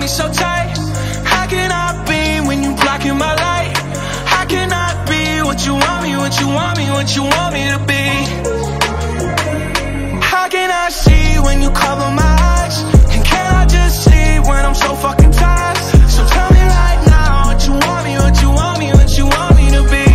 me so tight? How can I be when you blocking my light? How can I be what you want me, what you want me, what you want me to be? How can I see when you cover my eyes? And can I just sleep when I'm so fucking tired? So tell me right now what you want me, what you want me, what you want me to be.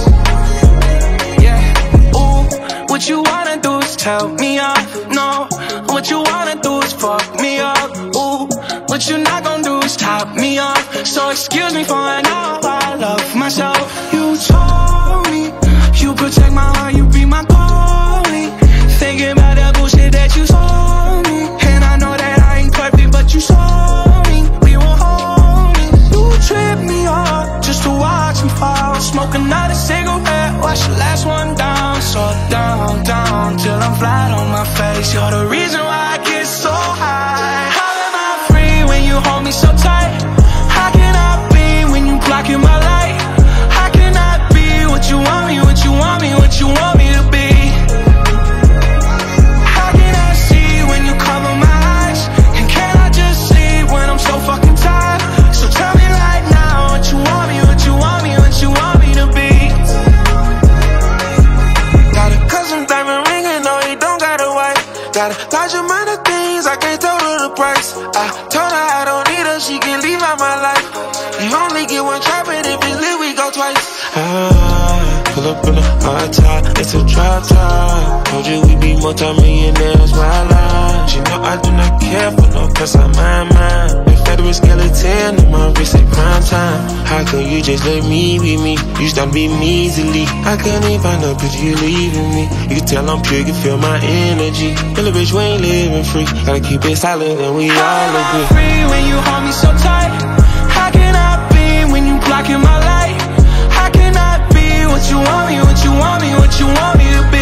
Yeah, ooh, what you wanna do is tell me off. No, what you wanna do is fuck me up. Ooh, what you not gonna do is top me off. So excuse me for an hour, I love myself. You told me you protect my heart, you be my goalie. Thinking about that bullshit that you told me, and I know that I ain't perfect, but you saw me. We were homies. You tripped me up just to watch me fall. Smoke another cigarette, watch the last one down. So down, down, till I'm flat on my face. You're the reason why I get so high. How am I free when you hold me so tight? How can I be when you blocking my light? How can I be what you want me, what you want me, what you want me to be? How can I see when you cover my eyes? And can I just sleep when I'm so fucking tired? So tell me right now what you want me, what you want me, what you want me to be. Got a custom diamond ring and no, you don't gotta wait. Got a large amount of things, I can't tell her the price. I told her I don't need her, she can leave out my life. You only get one try, but if it's lit, we go twice. Pull up in a hard top, it's a drop top. Told you we be multi-millionaires, my life. She know I do not care for no cause I'm mine. The federal skeleton in my wrist at prime time. How can you just let me be me? You stop being me easily. I can't even find a picture you leaving me. You can tell I'm pure, you can feel my energy. Feel a bitch, we ain't living free. Gotta keep it solid and we all agree. How am I free when you hold me so tight? How can I be when you blocking my light? How can I be what you want me, what you want me, what you want me to be?